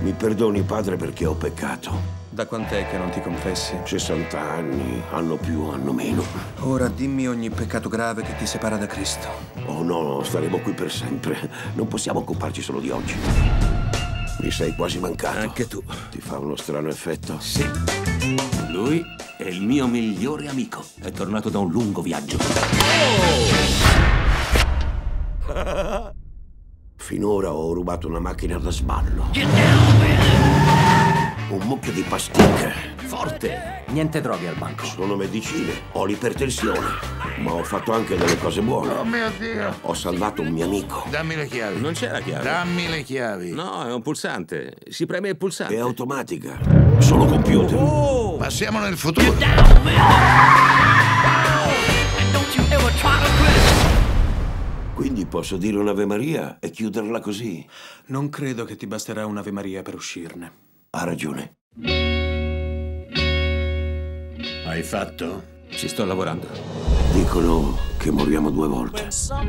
Mi perdoni, padre, perché ho peccato. Da quant'è che non ti confessi? 60 anni, anno più, anno meno. Ora dimmi ogni peccato grave che ti separa da Cristo. Oh no, staremo qui per sempre. Non possiamo occuparci solo di oggi. Mi sei quasi mancato. Anche tu. Ti fa uno strano effetto? Sì. Lui è il mio migliore amico. È tornato da un lungo viaggio. Finora ho rubato una macchina da sballo. Un mucchio di pasticche. Forte. Niente droghe al banco. Sono medicine. Ho l'ipertensione. Ma ho fatto anche delle cose buone. Oh mio Dio! Ho salvato un mio amico. Dammi le chiavi. Non c'è la chiave. Dammi le chiavi. No, è un pulsante. Si preme il pulsante. È automatica. Sono computer. Oh! Ma siamo nel futuro. Quindi posso dire un'Ave Maria e chiuderla così? Non credo che ti basterà un'Ave Maria per uscirne. Ha ragione. Hai fatto? Ci sto lavorando. Dicono che moriamo 2 volte.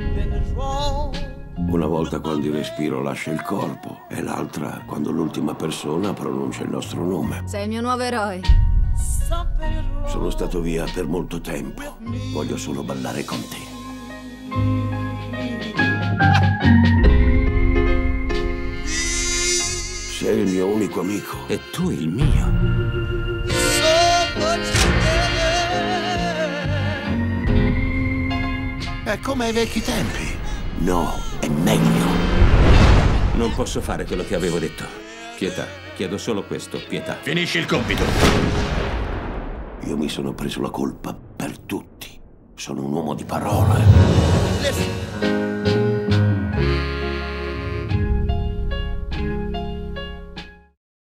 Una volta quando il respiro lascia il corpo e l'altra quando l'ultima persona pronuncia il nostro nome. Sei il mio nuovo eroe. Sono stato via per molto tempo. Voglio solo ballare con te. Sei il mio unico amico. E tu il mio. È come ai vecchi tempi. No, è meglio. Non posso fare quello che avevo detto. Pietà, chiedo solo questo, pietà. Finisci il compito. Io mi sono preso la colpa per tutti. Sono un uomo di parola.